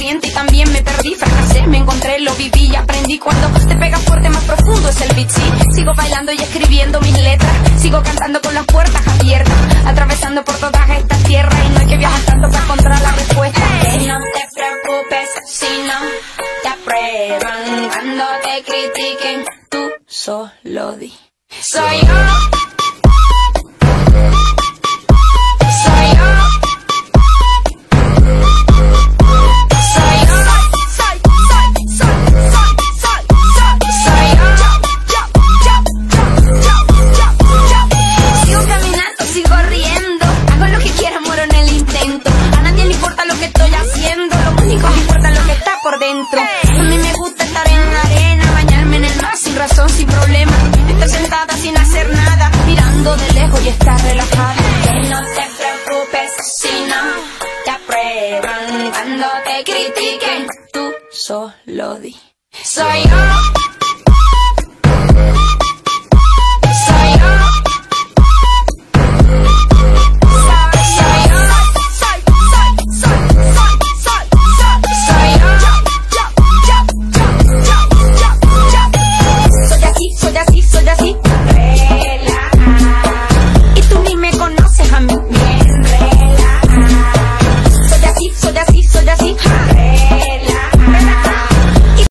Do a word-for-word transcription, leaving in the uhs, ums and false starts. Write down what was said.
corriente y también me perdí. Fracasé, me encontré, lo viví y aprendí. Cuando te pega fuerte, más profundo es el beat, sí. Sigo bailando y escribiendo mis letras. Sigo cantando con las puertas abiertas, atravesando por todas estas tierras. Y no hay que viajar tanto para encontrar la respuesta. Que no te preocupes si no te aprueban. Cuando te critiquen, tú solo di: soy yo. Dentro. A mí me gusta estar en la arena, bañarme en el mar sin razón, sin problema, estar sentada sin hacer nada, mirando de lejos y estar relajada. Que no te preocupes si no te aprueban. Cuando te critiquen, tú solo di: soy yo.